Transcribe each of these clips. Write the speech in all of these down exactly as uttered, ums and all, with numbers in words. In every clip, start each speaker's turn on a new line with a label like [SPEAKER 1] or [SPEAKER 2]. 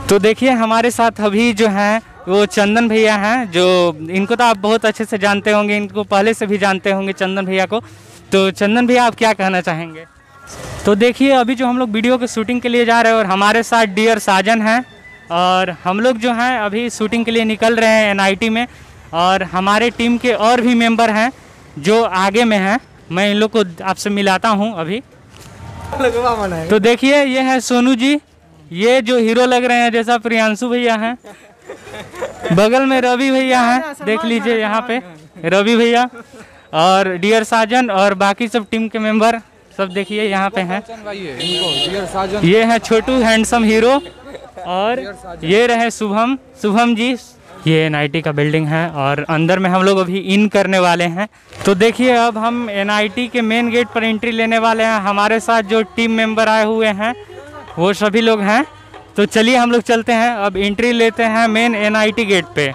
[SPEAKER 1] तो देखिए हमारे साथ अभी जो हैं वो चंदन भैया हैं, जो इनको तो आप बहुत अच्छे से जानते होंगे, इनको पहले से भी जानते होंगे चंदन भैया को। तो चंदन भैया आप क्या कहना चाहेंगे? तो देखिए अभी जो हम लोग वीडियो के शूटिंग के लिए जा रहे हैं और हमारे साथ डियर साजन हैं, और हम लोग जो हैं अभी शूटिंग के लिए निकल रहे हैं एनआईटी में, और हमारे टीम के और भी मेंबर हैं जो आगे में हैं। मैं इन लोग को आपसे मिलाता हूं अभी। तो देखिए ये है सोनू जी, ये जो हीरो लग रहे हैं जैसा प्रियांशु भैया हैं। बगल में रवि भैया हैं, देख लीजिए यहाँ पे रवि भैया, और डियर साजन और बाकी सब टीम के मेंबर सब देखिए यहाँ पे हैं। ये है छोटू हैंडसम हीरो, और ये रहे शुभम शुभम जी। ये एनआईटी का बिल्डिंग है और अंदर में हम लोग अभी इन करने वाले हैं। तो देखिए अब हम एनआईटी के मेन गेट पर एंट्री लेने वाले हैं। हमारे साथ जो टीम मेंबर आए हुए हैं वो सभी लोग हैं। तो चलिए हम लोग चलते हैं, अब एंट्री लेते हैं मेन एनआईटी गेट पे।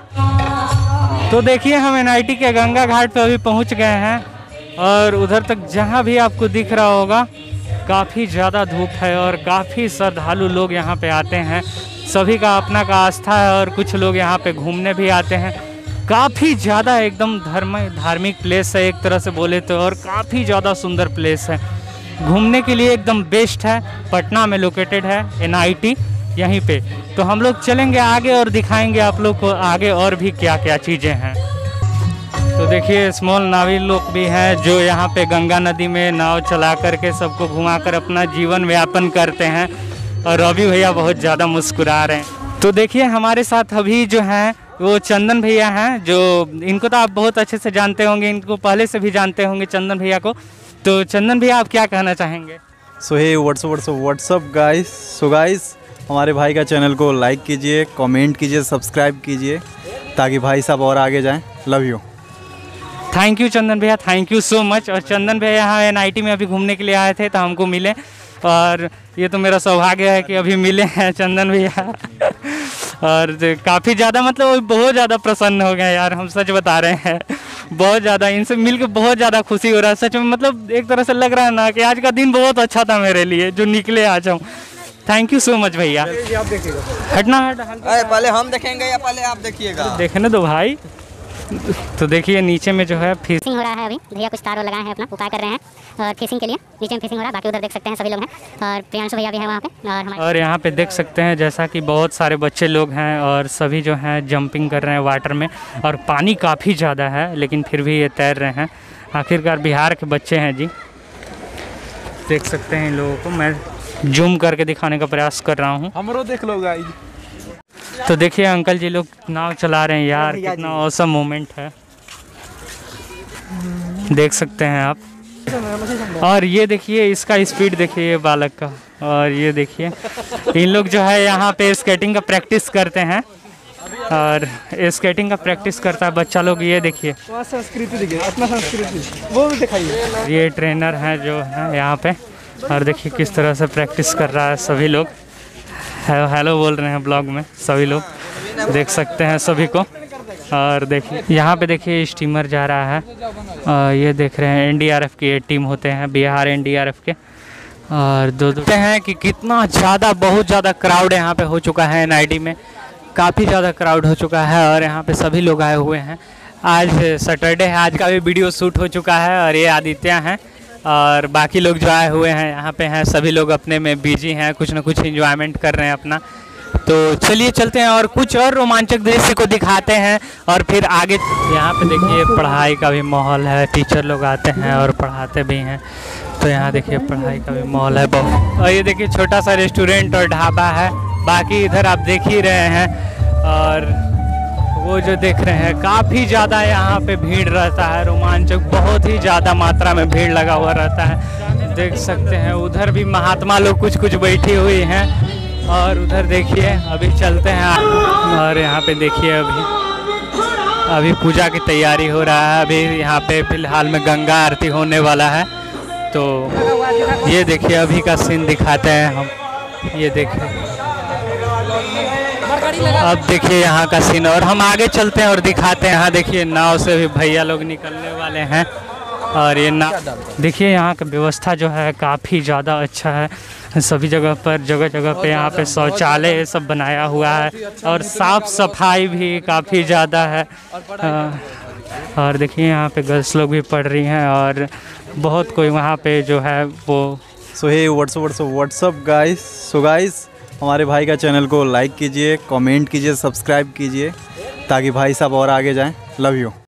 [SPEAKER 1] तो देखिए हम एनआईटी के गंगा घाट पे अभी पहुंच गए हैं, और उधर तक जहां भी आपको दिख रहा होगा काफ़ी ज़्यादा धूप है और काफ़ी श्रद्धालु लोग यहाँ पे आते हैं। सभी का अपना का आस्था है और कुछ लोग यहाँ पे घूमने भी आते हैं। काफ़ी ज़्यादा एकदम धर्म धार्मिक प्लेस है एक तरह से बोले तो, और काफ़ी ज़्यादा सुंदर प्लेस है, घूमने के लिए एकदम बेस्ट है। पटना में लोकेटेड है एनआईटी यहीं पे। तो हम लोग चलेंगे आगे और दिखाएंगे आप लोग को आगे और भी क्या क्या चीज़ें हैं। तो देखिए स्मॉल नावी लोग भी हैं जो यहाँ पे गंगा नदी में नाव चला करके सबको घुमाकर अपना जीवन व्यापन करते हैं, और रवि भैया बहुत ज़्यादा मुस्कुरा रहे हैं। तो देखिए हमारे साथ अभी जो हैं वो चंदन भैया हैं, जो इनको तो आप बहुत अच्छे से जानते होंगे, इनको पहले से भी जानते होंगे चंदन भैया को। तो चंदन भैया आप क्या कहना चाहेंगे?
[SPEAKER 2] So hey what's up what's up what's up guys. So guys हमारे भाई का चैनल को लाइक कीजिए, कमेंट कीजिए, सब्सक्राइब कीजिए, ताकि भाई साहब और आगे जाएं। Love you.
[SPEAKER 1] Thank you Chandan भैया, थैंक यू सो मच। और चंदन भैया यहाँ एनआईटी में अभी घूमने के लिए आए थे तो हमको मिले, और ये तो मेरा सौभाग्य है कि अभी मिले हैं चंदन भैया। और काफ़ी ज़्यादा मतलब बहुत ज़्यादा प्रसन्न हो गए यार, हम सच बता रहे हैं। बहुत ज़्यादा इनसे मिलकर बहुत ज़्यादा खुशी हो रहा है सच में। मतलब एक तरह से लग रहा है ना कि आज का दिन बहुत अच्छा था मेरे लिए जो निकले आज हम। थैंक यू सो मच भैया। हटना हट,
[SPEAKER 3] पहले हम देखेंगे या पहले आप देखिएगा?
[SPEAKER 1] देखने दो भाई। तो देखिए नीचे में जो है
[SPEAKER 4] फिशिंग हो रहा है। अभी भैया कुछ तार लगाए हैं, अपना उपाय कर रहे हैं और फिशिंग के लिए नीचे में फिशिंग हो रहा है। बाकी उधर देख सकते हैं सभी लोग हैं, और प्रियांशु भैया भी है वहाँ पे। और हमारे
[SPEAKER 1] और यहाँ पे देख सकते हैं जैसा कि बहुत सारे बच्चे लोग हैं और सभी जो हैं जंपिंग कर रहे हैं वाटर में, और पानी काफ़ी ज़्यादा है लेकिन फिर भी ये तैर रहे हैं। आखिरकार बिहार के बच्चे हैं जी। देख सकते हैं इन लोगों को मैं जूम करके दिखाने का प्रयास कर रहा हूँ।
[SPEAKER 3] हमरो देख लो गाइस।
[SPEAKER 1] तो देखिए अंकल जी लोग नाव चला रहे हैं यार, कितना ऑसम मोमेंट है, देख सकते हैं आप। और ये देखिए इसका स्पीड देखिए ये बालक का, और ये देखिए इन लोग जो है यहाँ पे स्केटिंग का प्रैक्टिस करते हैं, और स्केटिंग का प्रैक्टिस करता है बच्चा लोग। ये देखिए
[SPEAKER 3] संस्कृति देखिए, अपना संस्कृति वो भी दिखाइए।
[SPEAKER 1] ये ट्रेनर है जो है यहाँ पे, और देखिए किस तरह से प्रैक्टिस कर रहा है सभी लोग। हेलो हेलो बोल रहे हैं ब्लॉग में सभी लोग, देख सकते हैं सभी को। और देखिए यहाँ पे देखिए स्टीमर जा रहा है, और ये देख रहे हैं एनडीआरएफ की टीम होते हैं, बिहार एनडीआरएफ के। और दो दो हैं कि कितना ज़्यादा बहुत ज़्यादा क्राउड यहाँ पे हो चुका है एनआईटी में, काफ़ी ज़्यादा क्राउड हो चुका है, और यहाँ पे सभी लोग आए हुए हैं। आज सैटरडे है, आज का भी वीडियो शूट हो चुका है, और ये आदित्य हैं और बाकी लोग जो आए हुए हैं यहाँ पे हैं, सभी लोग अपने में बिजी हैं, कुछ ना कुछ एंजॉयमेंट कर रहे हैं अपना। तो चलिए चलते हैं और कुछ और रोमांचक दृश्य को दिखाते हैं, और फिर आगे। यहाँ पे देखिए पढ़ाई का भी माहौल है, टीचर लोग आते हैं और पढ़ाते भी हैं। तो यहाँ देखिए पढ़ाई का भी माहौल है बहुत। और ये देखिए छोटा सा रेस्टोरेंट और ढाबा है, बाकी इधर आप देख ही रहे हैं। और वो जो देख रहे हैं काफ़ी ज़्यादा यहाँ पे भीड़ रहता है, रोमांचक बहुत ही ज़्यादा मात्रा में भीड़ लगा हुआ रहता है, देख सकते हैं। उधर भी महात्मा लोग कुछ कुछ बैठी हुई हैं, और उधर देखिए अभी चलते हैं। और यहाँ पे देखिए अभी अभी पूजा की तैयारी हो रहा है। अभी यहाँ पे फिलहाल में गंगा आरती होने वाला है। तो ये देखिए अभी का सीन दिखाते हैं हम, ये देखिए अब देखिए यहाँ का सीन। और हम आगे चलते हैं और दिखाते हैं। यहाँ देखिए नाव से भी भैया लोग निकलने वाले हैं, और ये नाव देखिए यहाँ का व्यवस्था जो है काफ़ी ज़्यादा अच्छा है। सभी जगह पर जगह जगह पे यहाँ पे शौचालय सब बनाया हुआ है और साफ़ सफाई भी काफ़ी ज़्यादा है। अ, और देखिए यहाँ पे गर्ल्स लोग भी पढ़ रही हैं और बहुत कोई वहाँ पे जो है वो
[SPEAKER 2] so hey what's up what's up what's up guys. So guys हमारे भाई का चैनल को लाइक कीजिए, कमेंट कीजिए, सब्सक्राइब कीजिए ताकि भाई साहब और आगे जाएं। Love you.